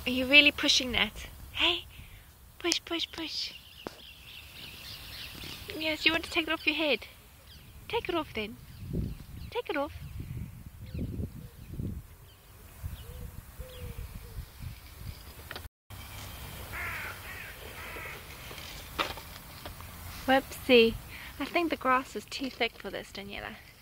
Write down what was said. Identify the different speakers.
Speaker 1: Are you really pushing that? Hey, push, push, push. Yes, you want to take it off your head. Take it off then. Take it off. Whoopsie. I think the grass is too thick for this, Daniela.